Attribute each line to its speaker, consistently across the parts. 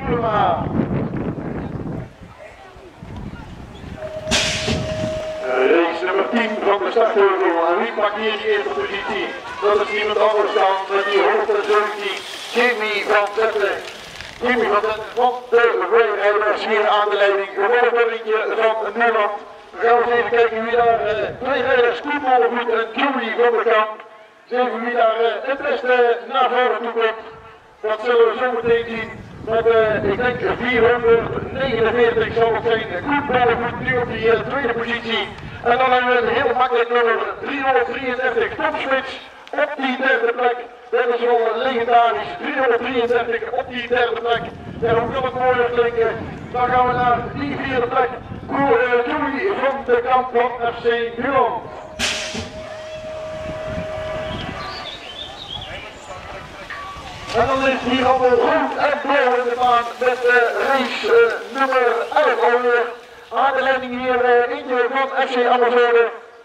Speaker 1: Mollema. Race nummer 10 van de startheuvel. En wie pakt hier die eerste positie? Dat is niemand anders dan die 117 Jimmy van Zetten. Jimmy van Zetten van de Wayriders hier aan de leiding. Gevolgd door eentje van Nederland. We gaan eens even kijken wie daar twee rijders, Koen Mollevoet en Joey van der Kamp. Even wie daar het beste naar voren toe komt. Dat zullen we zo meteen zien. Met ik denk 449 zal het zijn. Koen Mollevoet nu op die tweede positie. En dan hebben we een heel makkelijk nummer 333 Tom Smits op die derde plek. Dat is wel legendarisch. 333 op die derde plek. En hoe kan het mooier klinken? Dan gaan we naar die vierde plek. Joey van de Kamp van FC Nuland. En dan is hier allemaal goed en blauw in de baan met race nummer 11 alweer. Aan de leiding hier eentje van FC Amazone.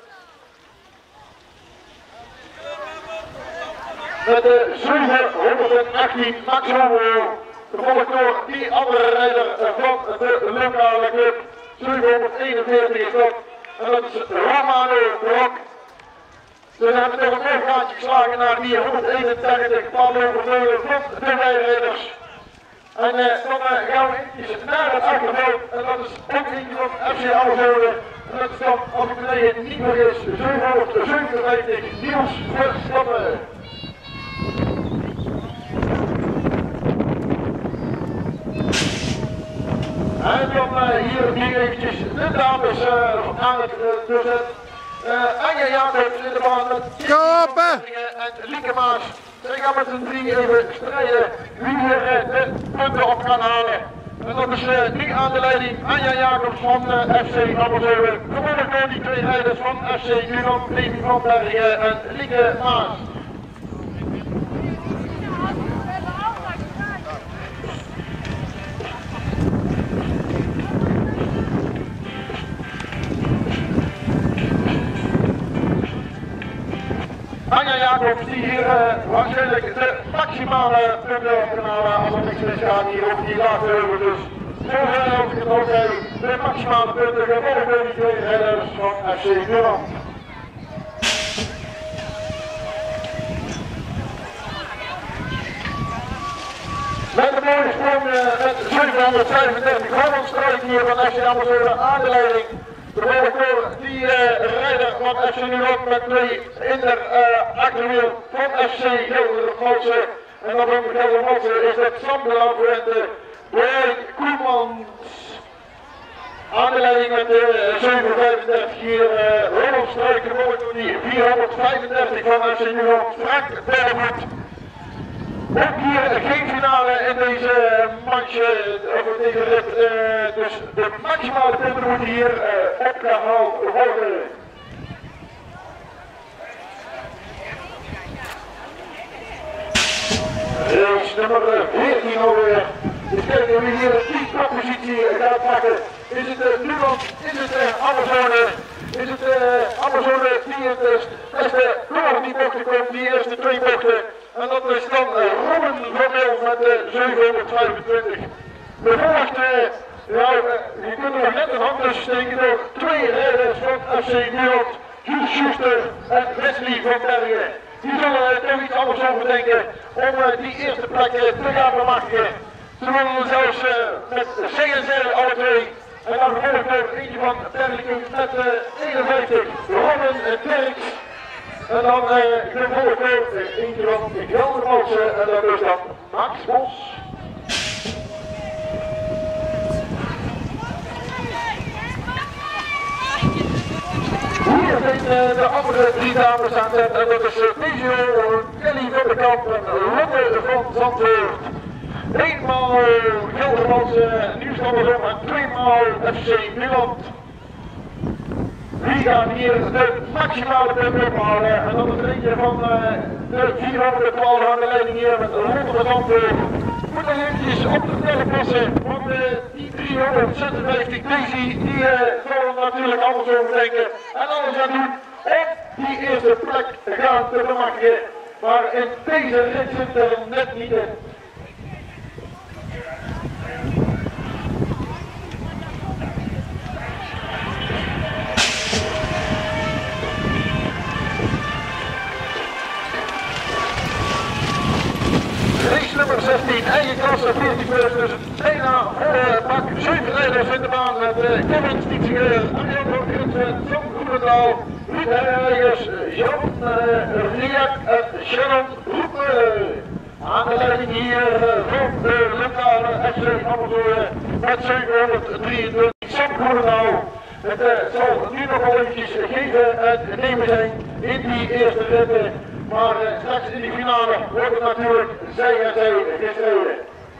Speaker 1: Met de 718 Max Romeo. Gevolgd door die andere rijder van de lokale club. 741 is dat. En dat is Romano Blok. Ze hebben nog een overgaatje geslagen naar die 131 Pablo Vermeulen van de rijrijders. En dan gaan we eventjes naar het achterveld. En dat is ook eentje van FC Amazone. En dat is dan, als ik me niet vergis, 757 Niels Verstappen. En dan hier eventjes de dames aan het tussen. Anja Jacobs in de baan met en Lieke Maas. Zij gaan met z'n drie even strijden wie hier de punten op kan halen. En dat is nu aan de leiding Anja Jacobs van FC Amazone. Gevolgd door die twee rijders van FC Nuland, Levi van Bergen en Lieke Maas. Anja Jacobs die hier waarschijnlijk de maximale punten op kan halen als er niks misgaat hier op die laatste heuvel. Dus zo als ik het ook zei, de maximale punten gevolgd door die twee rijders van FC Nuland. Met de mooie sprong met 735 Hollandstrijk hier van FC Amazone aan de leiding. Gevolgd door die rijder van FC Nuland met twee in de achterwiel van FC Geldermalsen. En dan van Geldermalsen is dat Sam de Lafuente, Brian Koemans. Aan de leiding met de 735 hier Hollandstrijk, gevolgd door die 435 van FC Nuland, Frank Berghout. Ook hier geen finale in deze match, of deze rit, dus de maximale punten moeten hier opgehaald worden. Race nummer 14 alweer. Dus kijken wie hier de 10 positie gaat pakken. Is het Nuland, is het Amazone, is het Amazone die het beste door die bochten komt, die eerste twee bochten. En dat is dan Robin Vermeel met 725. Bevolgd, je kunt nog net een hand tussen steken door twee rijders van FC Nuland, Jules Schuster en Wesley van Bergen. Die zullen toch iets anders over denken om die eerste plek te gaan bemachtigen. Ze willen zelfs met CNZ alle twee. En dan gevolgd door eentje van Bergen met 51, Robin Dirks. En dan gevolgd door eentje van Geldermalsen en dat is dan Max Bos. Hier zijn de andere drie dames aan het en dat is Pizio, Kelly van de Kamp en Lotte van Zandvoort. Eenmaal Geldermalsen, Nieuwstammerom en tweemaal FC Nuland. Die gaan hier de maximale punten ophalen en dat is er eentje van de 412 aan de leiding hier met Lotte van Zandvoort. Moet nog eventjes op de tellen passen, want die 356 Daisy die zullen natuurlijk anders over denken en alles aan doen om die eerste plek gaan te bemachtigen. Maar in deze rit zit er net niet in. 14 plus tussen Lena Pak, 7 rijders in de baan met Kevin Stietzinger, Arjen van Grinsen, Tom Groenendal, Ruud Heijers, Jan Riak en Sharon Roepen. Aan de leiding hier van de lokale FC Amersfoort met 723 Sam Groenendal. Het zal nu nog wel eventjes geven en nemen zijn in die eerste rit. Maar straks in die finale wordt het natuurlijk zij en zij gestreden.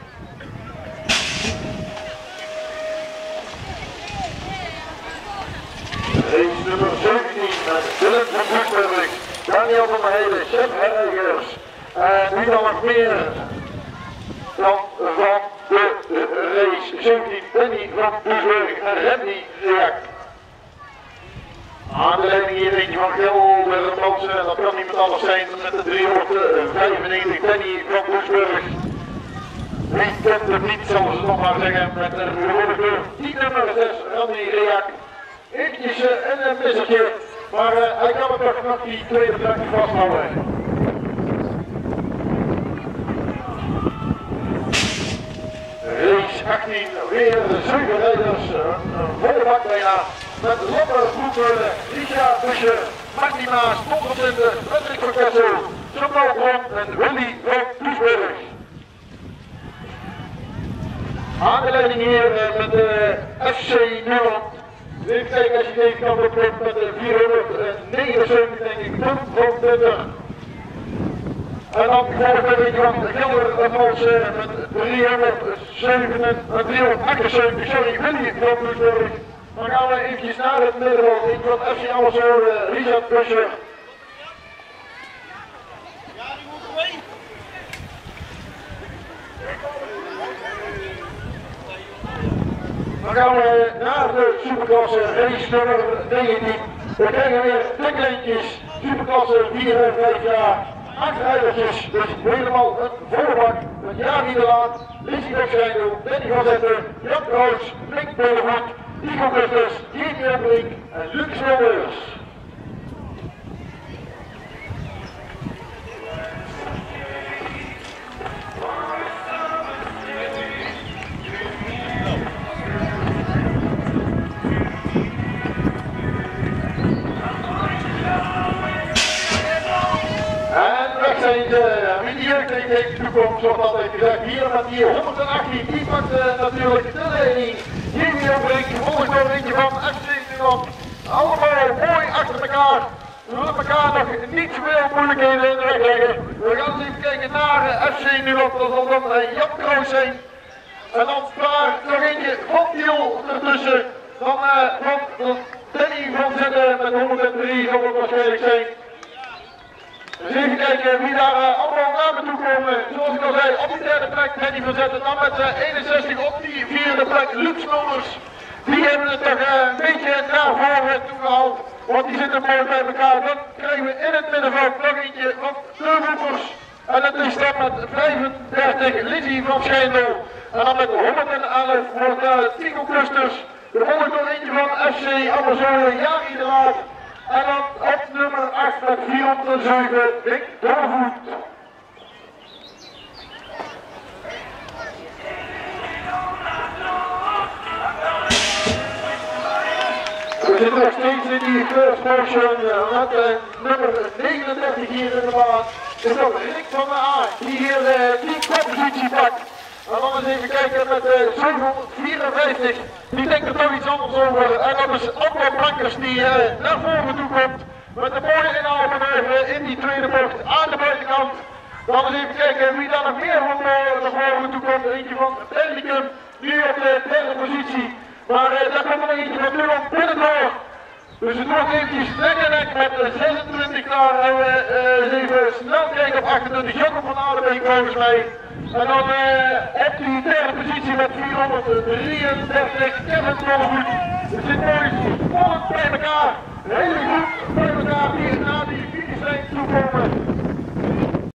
Speaker 1: Race nummer 17 met Dylan van Boesberg, Daniel van der Heijden, Chef Herregers. En wie dan nog meer dan van de race 17, Danny van Boesberg en Randy Reak. Aan de leiding hier eentje van Gelderlandse, dat kan niemand anders zijn met de 395 Danny van Boesberg. Wie kent hem niet, zullen ze nog maar zeggen, met een gewone kleur. Die nummer 6, Randy Reak. Eventjes een missertje, maar hij kan het toch nog die tweede plek vasthouden. Race 18, weer 7 rijders, een volle bak bijna. Met Lopper, Groepen, Richard Buscher, Marty Maas, Tom van Linden, Patrick van Kessel, Samuel Bron en Willy van Doesburg. Aan de leiding hier met de FC Nuland. Even kijken als je deze kant op komt met de 479 denk ik, Tom van Linden. En dan volgt er een van Geldermals met 378, sorry, Willy van Doesburg. Dan gaan we eventjes naar het middenveld. Ik van FC Amersfoort, Richard Buscher.
Speaker 2: Ja, die moet erbij.
Speaker 1: Dan gaan we naar de superklasse race nummer 19. We krijgen weer tiklijntjes, superklasse 4 en 5 jaar. 8 rijdertjes, dus helemaal een volle bak. Met Jari de Laat, Lizzie Dokschijndel, Danny van Zetten, Jan Kroos, Mink Bolevoet, Nico Gustus, Jamie Emmerink en Luc Smulders. Wie die jeugd heeft toekomt, zoals altijd gezegd, hier met die 118, die pakt natuurlijk de leiding. Jamie Emmerink, gevolgd door eentje van FC Nuland. Allemaal mooi achter elkaar. We willen elkaar nog niet zoveel moeilijkheden in de weg leggen. We gaan eens even kijken naar FC Nuland, dat zal dan Jan Kroos zijn. En dan daar nog eentje van Tiel ertussen. Dan van Danny van Zetten met 103 zal het waarschijnlijk zijn. Dus even kijken wie daar allemaal naar me toe komen. Zoals ik al zei, op die derde plek Danny van Zetten. Dan met 61 op die vierde plek Luc Smulders. Die hebben het toch een beetje naar voren toe gehaald. Want die zitten mooi bij elkaar. Dan krijgen we in het middenveld nog eentje van de roepers. En dat is dan met 35 Lizzie van Schijndel. En dan met 111 wordt Tico Clusters. Gevolgd door eentje van FC Amersfoort, Jari de Laat. En dan op nummer 8 met 407, Dick Doorvoet. We zitten nog steeds in die first motion met nummer 39 hier in de baan. Het is nog Rick van der Aar die hier die koppositie pakt. En dan eens even kijken met 754. Die denkt er toch iets anders over. En dat is Otto Blankers die naar voren toe komt. Met een mooie inhaalmanoeuvre in die tweede bocht aan de buitenkant. Dan eens even kijken wie daar nog meer van naar voren toe komt. Eentje van Bellicum, nu op de derde positie. Maar daar komt er nog eentje van Nuland binnendoor. Dus het wordt eventjes nek en nek met 26 daar. En we even snel kijken op 28. Jacob van Aardenbeek volgens mij. En dan op die derde positie met 433 Kevin Bollevoet. Het zit mooi spannend bij elkaar. Heel goed bij elkaar hier naar die finishlijn toe komen.